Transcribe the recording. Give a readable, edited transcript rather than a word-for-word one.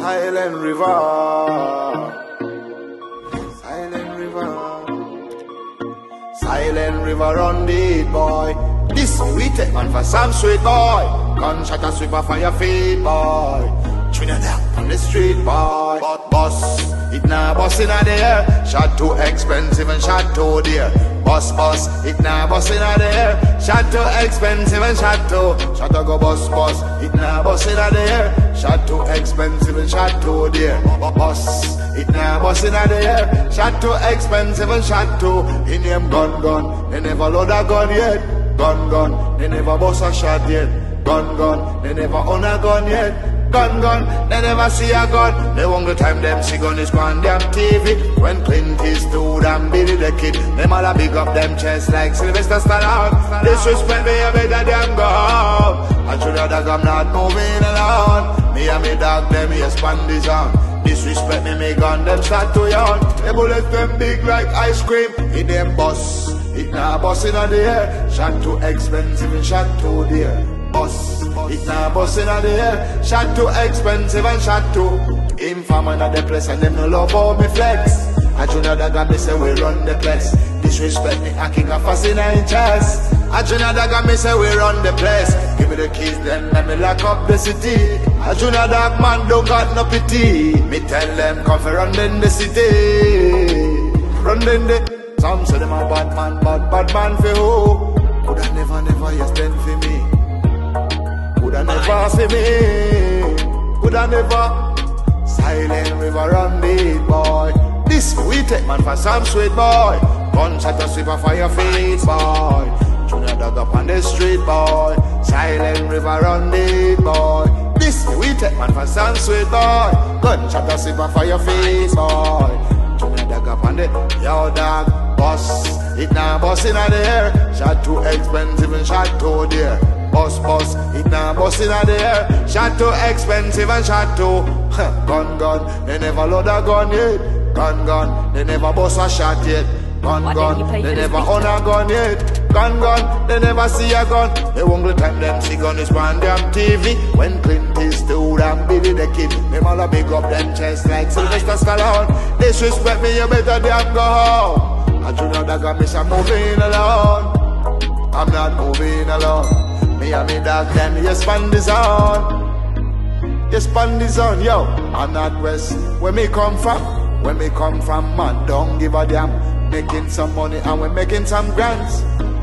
Silent River. Silent River. Silent River on the boy. This we take man for some sweet boy. Gunshot and sweep off on your feet, boy. Trinidad on the street, boy. But boss, it nah boss in the air. Shot too expensive and shot too dear. Boss, it nah boss in the air. Shot too expensive and shot too. Shot to go boss, it nah boss in the air. Shot too expensive and shot too dear. Boss, it nah boss in the air. Shot too expensive and shot too. In them gun, they never load a gun yet. Gun, they never boss a shot yet. Gun, they never own a gun yet. Gun, they never see a gun. The only time them see gun is on damn TV. When Clint Eastwood and Billy the Kid, them all a big up them chests like Sylvester Stallone. Disrespect me, I better damn go home. I should have dog, I'm not moving alone. Me and me dog, them yes pan this on. Disrespect me gun, them start to yawn. The bullets them big like ice cream. In them bus, it nah bus in the air. Shot too expensive and shot too dear. Boss, it nah bus in the air. Shot too expensive and shot too. Infamous at the place and them no love how me flex. A junior dog me say we run the place. Disrespect me, I kick a fuss in my chest. A junior dog me say we run the place. Give me the keys then let me lock up the city. A junior dog man don't got no pity. Me tell them come for run in the city. Run in the. Some say them a bad man for who? Coulda never you stand for me. Coulda never for me. Coulda never. Silent River on the boy. This we take man for some sweet boy. Gunshot to sweep off your feet, boy. Junior dog up on the street, boy. Silent River on the boy. This we take man for some sweet boy. Gunshot to sweep off your feet, boy. Junior dog up on the yo dog. Boss, it nah boss in the air. Shot too expensive and shot too dear. Boss, it nah boss in the air. Shot too expensive and shot too. Gun, they never load a gun yet. Gun, they never boss a shot yet. Gun, they never own a gun yet. Gun, they never see a gun. The only time them see gun is on damn TV. When Clint Eastwood and Billy the Kid, them all a big up them chest like Sylvester Stallone. Disrespect me, you better damn go home. I do know that got me some moving alone. I'm not moving alone. Me and me dog then you span the zone. You span the zone, yo. I'm not west. Where me come from? Where me come from, man, don't give a damn. Making some money and we're making some grants.